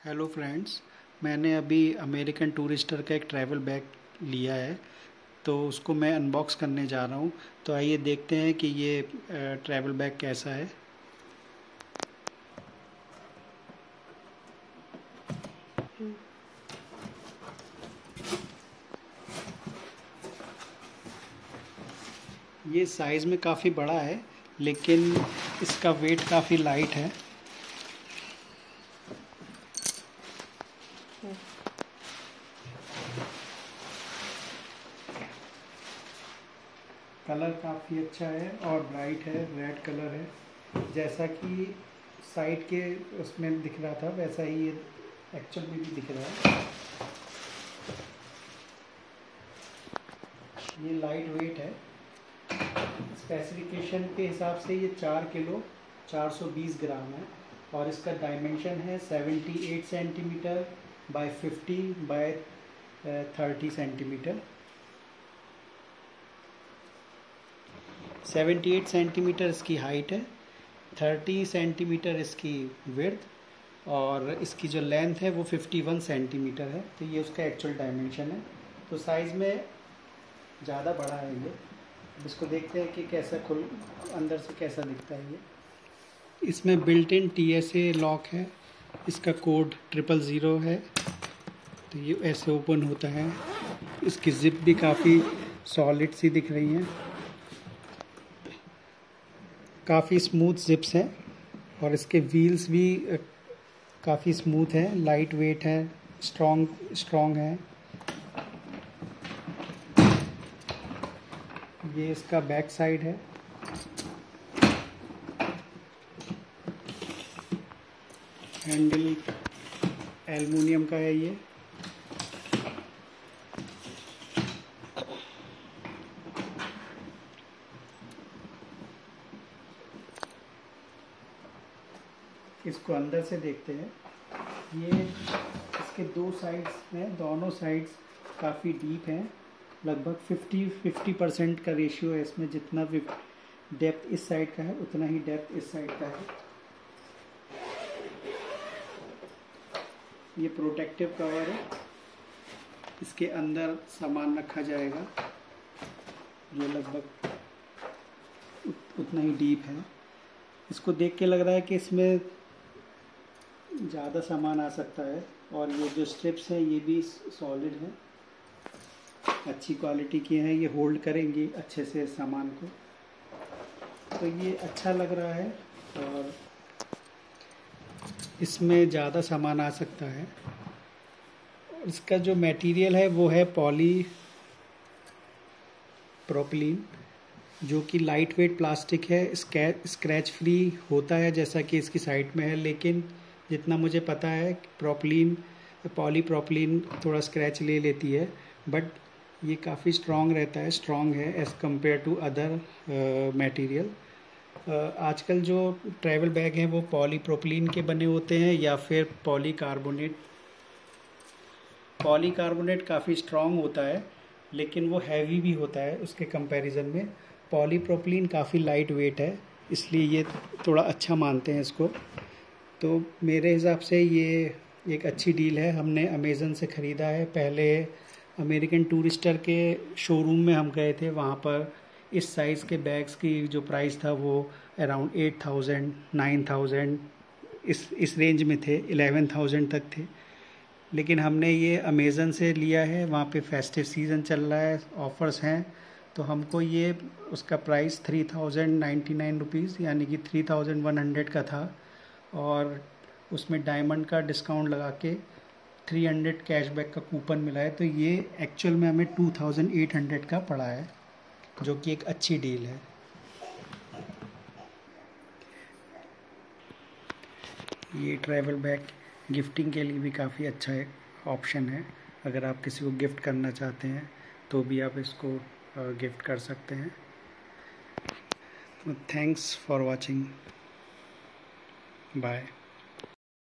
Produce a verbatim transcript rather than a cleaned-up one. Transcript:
Hello friends, मैंने अभी American Tourister का एक ट्रैवल बैग लिया है, तो उसको मैं अनबॉक्स करने जा रहा हूँ। तो आइए देखते हैं कि ये ट्रैवल बैग कैसा है। ये साइज़ में काफ़ी बड़ा है, लेकिन इसका वेट काफ़ी लाइट है। कलर काफ़ी अच्छा है और ब्राइट है, रेड कलर है। जैसा कि साइड के उसमें दिख रहा था वैसा ही ये एक्चुअल में भी दिख रहा है। ये लाइट वेट है। स्पेसिफिकेशन के हिसाब से ये चार किलो चार सौ बीस ग्राम है और इसका डायमेंशन है अठहत्तर सेंटीमीटर बाय पचास बाय तीस सेंटीमीटर। अठहत्तर सेंटीमीटर इसकी हाइट है, तीस सेंटीमीटर इसकी विड्थ और इसकी जो लेंथ है वो इक्यावन सेंटीमीटर है। तो ये उसका एक्चुअल डायमेंशन है। तो साइज़ में ज़्यादा बड़ा है ये। इसको देखते हैं कि कैसा खुल अंदर से कैसा दिखता है ये। इसमें built in T S A lock है। इसका कोड ट्रिपल ज़ीरो है। तो ये ऐसे ओपन होता है। इसकी जिप भी काफ़ी सॉलिड सी दिख रही है, काफ़ी स्मूथ जिप्स हैं और इसके व्हील्स भी काफ़ी स्मूथ है, लाइट वेट है, स्ट्रॉन्ग स्ट्रॉन्ग है। ये इसका बैक साइड है। हैंडल एल्युमिनियम का है ये। इसको अंदर से देखते हैं। ये इसके दो साइड्स हैं, दोनों साइड्स काफ़ी डीप हैं। लगभग पचास परसेंट का रेशियो है इसमें। जितना भी डेप्थ इस साइड का है उतना ही डेप्थ इस साइड का है। ये प्रोटेक्टिव कवर है। इसके अंदर सामान रखा जाएगा जो लगभग उतना ही डीप है। इसको देख के लग रहा है कि इसमें ज़्यादा सामान आ सकता है और ये जो स्ट्रिप्स हैं ये भी सॉलिड हैं, अच्छी क्वालिटी की हैं। ये होल्ड करेंगी अच्छे से सामान को। तो ये अच्छा लग रहा है और इसमें ज़्यादा सामान आ सकता है। और इसका जो मटेरियल है वो है पॉली प्रोपिलीन, जो कि लाइट वेट प्लास्टिक है। स्क्रैच फ्री होता है जैसा कि इसकी साइड में है, लेकिन जितना मुझे पता है प्रोपिलीन पॉली प्रोपिलीन थोड़ा स्क्रैच ले लेती है, बट ये काफ़ी स्ट्रॉन्ग रहता है, स्ट्रॉन्ग है as compare to other material. आजकल जो ट्रैवल बैग हैं वो पॉली प्रोपिलीन के बने होते हैं या फिर पॉली कार्बोनेट। पॉली कार्बोनेट काफ़ी स्ट्रॉन्ग होता है, लेकिन वो हैवी भी होता है उसके कंपैरिजन में। पॉली प्रोपिलीन काफ़ी लाइट वेट है, इसलिए ये थोड़ा अच्छा मानते हैं इसको। तो मेरे हिसाब से ये एक अच्छी डील है। हमने अमेज़न से ख़रीदा है। पहले अमेरिकन टूरिस्टर के शोरूम में हम गए थे, वहाँ पर इस साइज़ के बैग्स की जो प्राइस था वो around eight thousand nine thousand इस इस रेंज में थे, इलेवन थाउजेंड तक थे। लेकिन हमने ये अमेज़न से लिया है। वहाँ पे फेस्टिव सीज़न चल रहा है, ऑफ़र्स हैं, तो हमको ये उसका price three thousand ninety nine rupees यानी कि थ्री थाउजेंड वन हंड्रेड का था और उसमें डायमंड का डिस्काउंट लगा के तीन सौ कैशबैक का कूपन मिला है। तो ये एक्चुअल में हमें टू थाउजेंड एट हंड्रेड का पड़ा है, जो कि एक अच्छी डील है। ये ट्रैवल बैग गिफ्टिंग के लिए भी काफ़ी अच्छा एक ऑप्शन है। अगर आप किसी को गिफ्ट करना चाहते हैं तो भी आप इसको गिफ्ट कर सकते हैं। Thanks for watching, bye.